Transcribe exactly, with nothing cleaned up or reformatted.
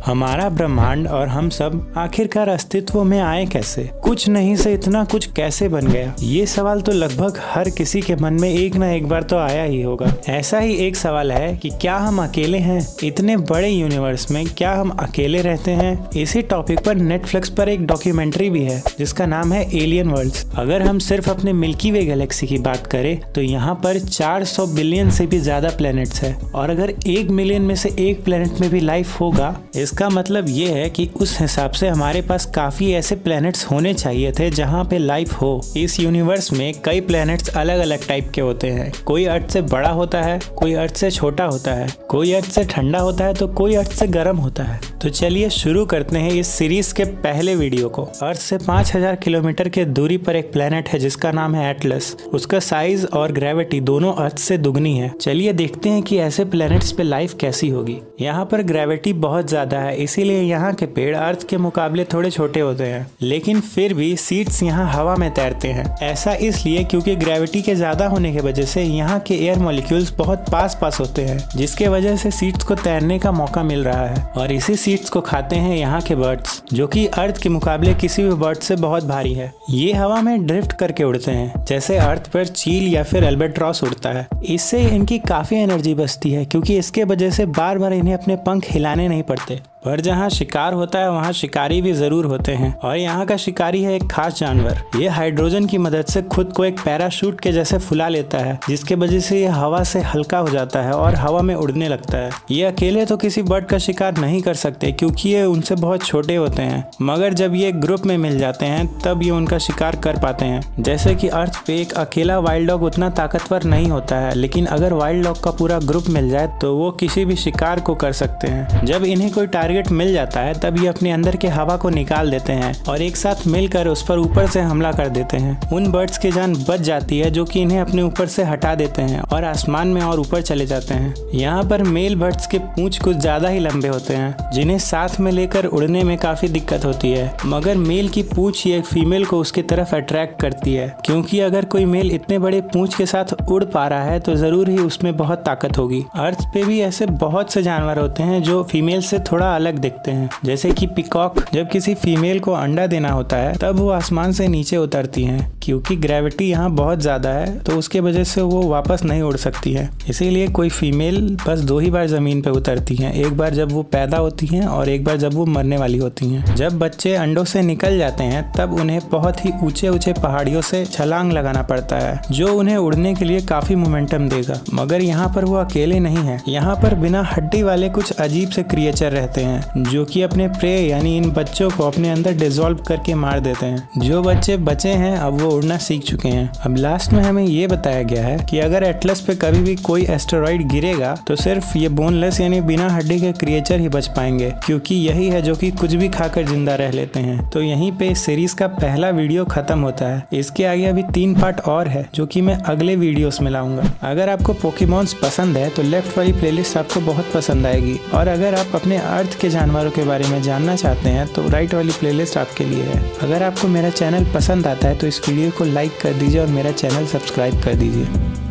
हमारा ब्रह्मांड और हम सब आखिरकार अस्तित्व में आए कैसे, कुछ नहीं से इतना कुछ कैसे बन गया, ये सवाल तो लगभग हर किसी के मन में एक ना एक बार तो आया ही होगा। ऐसा ही एक सवाल है कि क्या हम अकेले हैं इतने बड़े यूनिवर्स में, क्या हम अकेले रहते हैं। इसी टॉपिक पर नेटफ्लिक्स पर एक डॉक्यूमेंट्री भी है जिसका नाम है एलियन वर्ल्ड्स। अगर हम सिर्फ अपने मिल्की वे गैलेक्सी की बात करें तो यहाँ पर चार सौ बिलियन से भी ज्यादा प्लैनेट्स है, और अगर एक मिलियन में से एक प्लैनेट में भी लाइफ होगा, इसका मतलब ये है कि उस हिसाब से हमारे पास काफी ऐसे प्लैनेट्स होने चाहिए थे जहाँ पे लाइफ हो। इस यूनिवर्स में कई प्लैनेट्स अलग अलग टाइप के होते हैं, कोई अर्थ से बड़ा होता है, कोई अर्थ से छोटा होता है, कोई अर्थ से ठंडा होता है तो कोई अर्थ से गर्म होता है। तो चलिए शुरू करते हैं इस सीरीज के पहले वीडियो को। अर्थ से पाँच हज़ार किलोमीटर के दूरी पर एक प्लैनेट है जिसका नाम है एटलस। उसका साइज और ग्रेविटी दोनों अर्थ से दुगनी है। चलिए देखते हैं कि ऐसे प्लैनेट्स पे लाइफ कैसी होगी। यहाँ पर ग्रेविटी बहुत ज्यादा है, इसीलिए यहाँ के पेड़ अर्थ के मुकाबले थोड़े छोटे होते हैं, लेकिन फिर भी सीड्स यहाँ हवा में तैरते हैं। ऐसा इसलिए क्योंकि ग्रेविटी के ज्यादा होने की वजह से यहाँ के एयर मॉलिक्यूल्स बहुत पास पास होते हैं, जिसके वजह से सीड्स को तैरने का मौका मिल रहा है। और इसी सीड्स को खाते हैं यहाँ के बर्ड्स, जो कि अर्थ के मुकाबले किसी भी बर्ड से बहुत भारी है। ये हवा में ड्रिफ्ट करके उड़ते हैं, जैसे अर्थ पर चील या फिर अल्बाट्रॉस उड़ता है। इससे इनकी काफी एनर्जी बचती है, क्योंकि इसके वजह से बार बार इन्हें अपने पंख हिलाने नहीं पड़ते। पर जहाँ शिकार होता है वहाँ शिकारी भी जरूर होते हैं, और यहाँ का शिकारी है एक खास जानवर। ये हाइड्रोजन की मदद से खुद को एक पैराशूट के जैसे फुला लेता है, जिसके वजह से ये हवा से हल्का हो जाता है और हवा में उड़ने लगता है। ये अकेले तो किसी बर्ड का शिकार नहीं कर सकते क्योंकि ये उनसे बहुत छोटे होते हैं, मगर जब ये ग्रुप में मिल जाते हैं तब ये उनका शिकार कर पाते हैं। जैसे कि अर्थ पे एक अकेला वाइल्ड डॉग उतना ताकतवर नहीं होता है, लेकिन अगर वाइल्ड डॉग का पूरा ग्रुप मिल जाए तो वो किसी भी शिकार को कर सकते हैं। जब इन्हें कोई टारगेट मिल जाता है तब ये अपने अंदर के हवा को निकाल देते हैं और एक साथ मिलकर उस पर ऊपर से हमला कर देते हैं। उन बर्ड्स की जान बच जाती है जो कि इन्हें अपने ऊपर से हटा देते हैं और आसमान में और ऊपर चले जाते हैं। यहाँ पर मेल बर्ड्स के पूंछ कुछ ज्यादा ही लंबे होते हैं, जिन्हें साथ में लेकर उड़ने में काफी दिक्कत होती है, मगर मेल की पूंछ एक फीमेल को उसकी तरफ अट्रैक्ट करती है, क्योंकि अगर कोई मेल इतने बड़े पूंछ के साथ उड़ पा रहा है तो जरूर ही उसमें बहुत ताकत होगी। अर्थ पे भी ऐसे बहुत से जानवर होते हैं जो फीमेल से थोड़ा अलग दिखते हैं, जैसे कि पिकॉक। जब किसी फीमेल को अंडा देना होता है तब वो आसमान से नीचे उतरती हैं, क्योंकि ग्रेविटी यहाँ बहुत ज्यादा है तो उसके वजह से वो वापस नहीं उड़ सकती है। इसीलिए कोई फीमेल बस दो ही बार जमीन पे उतरती हैं, एक बार जब वो पैदा होती हैं और एक बार जब वो मरने वाली होती हैं। जब बच्चे अंडों से निकल जाते हैं तब उन्हें बहुत ही ऊंचे ऊंचे पहाड़ियों से छलांग लगाना पड़ता है, जो उन्हें उड़ने के लिए काफी मोमेंटम देगा। मगर यहाँ पर वो अकेले नहीं है, यहाँ पर बिना हड्डी वाले कुछ अजीब से क्रिएचर रहते हैं जो कि अपने प्रे यानी इन बच्चों को अपने अंदर डिसॉल्व करके मार देते हैं। जो बच्चे बचे हैं अब वो उड़ना सीख चुके हैं। अब लास्ट में हमें ये बताया गया है कि अगर एटलस पे कभी भी कोई एस्टेरॉइड गिरेगा तो सिर्फ ये बोनलेस यानी बिना हड्डी के क्रिएचर ही बच पाएंगे, क्योंकि यही है जो कि कुछ भी खाकर जिंदा रह लेते हैं। तो यहीं पे इस सीरीज का पहला वीडियो खत्म होता है। इसके आगे अभी तीन पार्ट और है जो कि मैं अगले वीडियोस में लाऊंगा। अगर आपको पोकेमॉन्स पसंद है तो लेफ्ट वाली प्लेलिस्ट आपको बहुत पसंद आएगी, और अगर आप अपने अर्थ के जानवरों के बारे में जानना चाहते हैं तो राइट वाली प्लेलिस्ट आपके लिए है। अगर आपको मेरा चैनल पसंद आता है तो इस वीडियो को लाइक कर दीजिए और मेरा चैनल सब्सक्राइब कर दीजिए।